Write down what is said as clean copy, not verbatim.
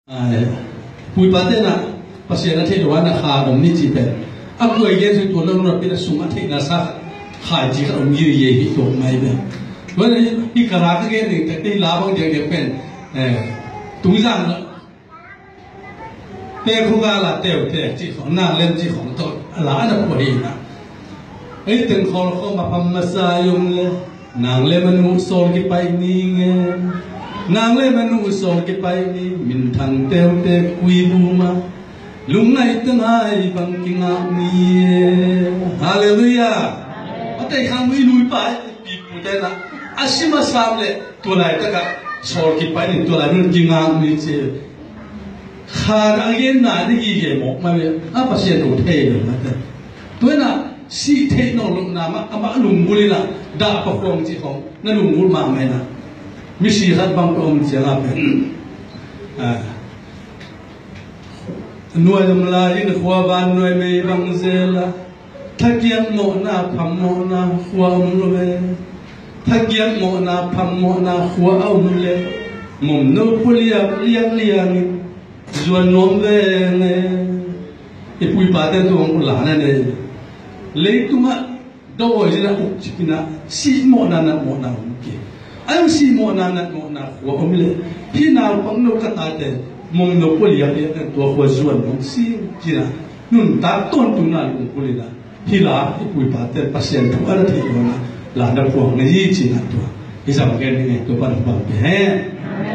Pui pate na pasien na thei doan na kha om ni chi pe a koi ge su to lo no pe suma thei na sa kha ji ka om yi ye hi to mai be wen hi kara ka ge ni te la bang de ge pen tu jang la te khu ga la te te chi khong na len chi khong to la na ko hi na ai ten khol kho ma pham ma sa yum le nang le manu sol ki pai ni nge nàng lên mà nu sầu cái bay đi mình thằng teo te quy bu mà lúc này tương ai bằng kinh ngạc mi hallelujah ở đây khang mi nuôi bay bị cụ thể là asima sam le tua lại tất cả sầu cái bay này tua lại mình kinh ngạc mi chứ khá đã yên nãy đi gì vậy một mà vậy à bác sĩ đủ thế rồi mà thế tôi là si thế nó lúc nào mà lùng bùi là đã có phong chỉ không nó lùng bùi mà mày nè misi hat bang om chianga pen nuôi làm la in khoa ban nuôi mê bang zela thakiang mo na pham mo na khoa om lo thakiang mo na pham mo na khoa om le mom no puliak liang zuan nom ve ne ipui pa te tu om la na ne le tu ma do oi na ukchina si mo na ki anh si mo na wa om le khi nào pang no ka ta te mong no po liya le to ko zuan mong si kina nun ta ton tu na lu ko le la hi la pui pa te pasien tu ara thi na la na ko ne yi chi na to hi sa ge ne to pa pa he